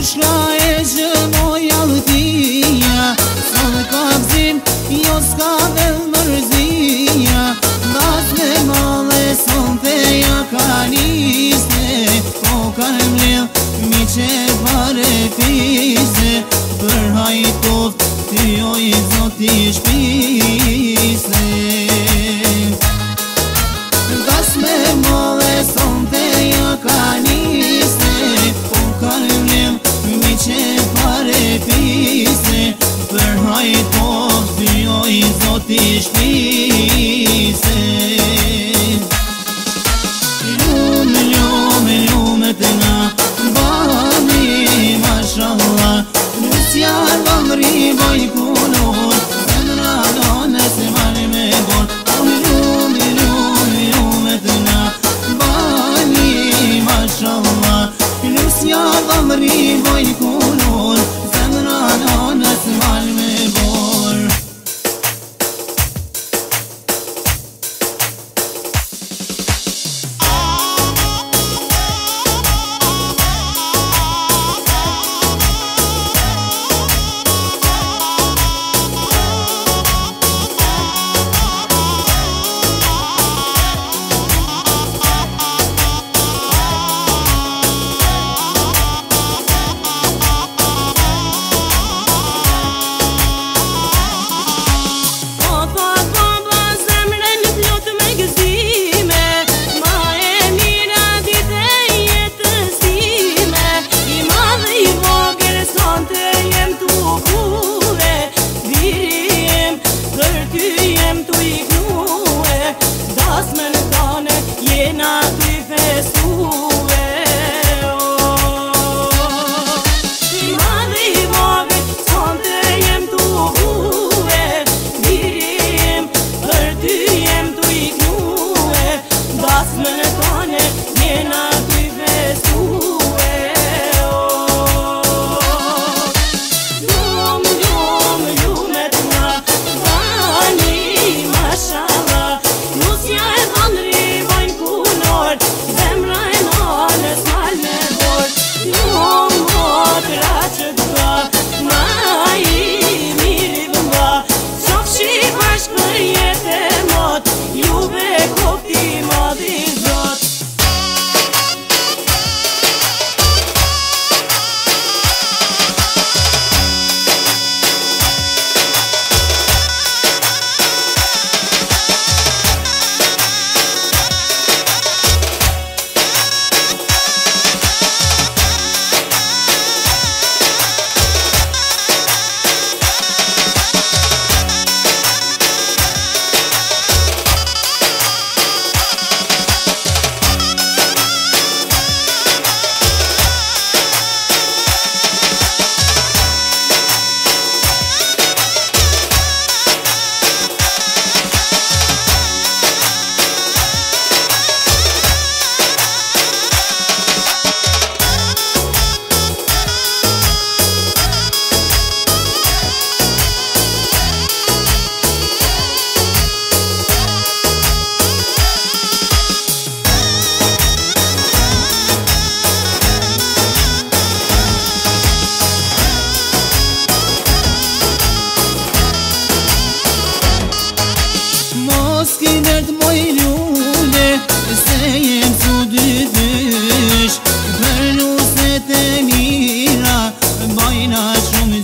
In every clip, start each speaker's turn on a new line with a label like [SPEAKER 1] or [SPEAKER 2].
[SPEAKER 1] shka e që moja lëtia, sa dhe ka gzim, jo s'ka dhe mërzia, das me male son feja ka nisne, po ka mlel, mi që pare pise, për hajtoft, ty oj zoti shpise. Das me male son feja ka nisne, po ka mlel, mi që pare pise, për hajtoft, ty oj zoti shpise. Lume të nga bani, mashallah, nusja vëmri boj punor, zemra done se mani me bor. Lume të nga bani, mashallah, nusja vëmri boj punor, zemra done se mani me bor. Skidert moj lule, se jem su dy dysh, për luset e mira, bajna shumë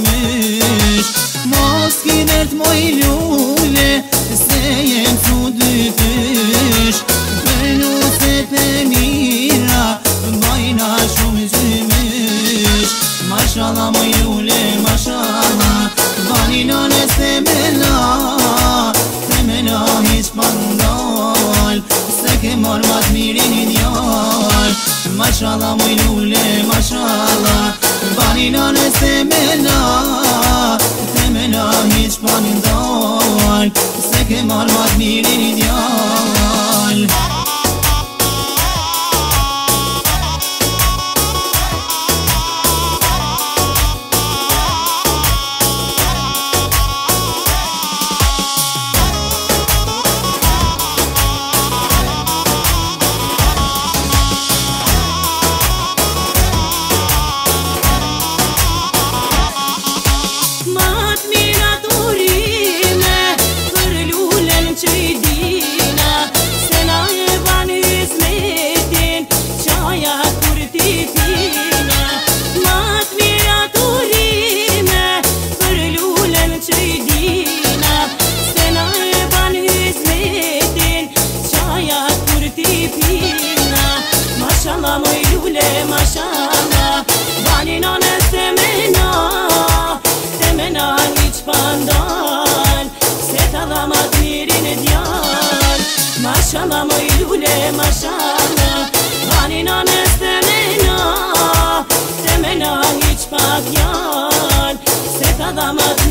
[SPEAKER 1] gjymysh. Mos skidert moj lule, se jem su dy dysh, për luset e mira, bajna shumë gjymysh. Mashallah moj lule, mashallah, bani nane se mela, hiç mandal, se ke marrë ma t'mirin i djall. Mashallah moj lule, mashallah, bani nane se mela, te mela hiç mandal, se ke marrë ma t'mirin i djall.
[SPEAKER 2] de maşallah. Hani nanes temena, temena hiç bak yan. Set adama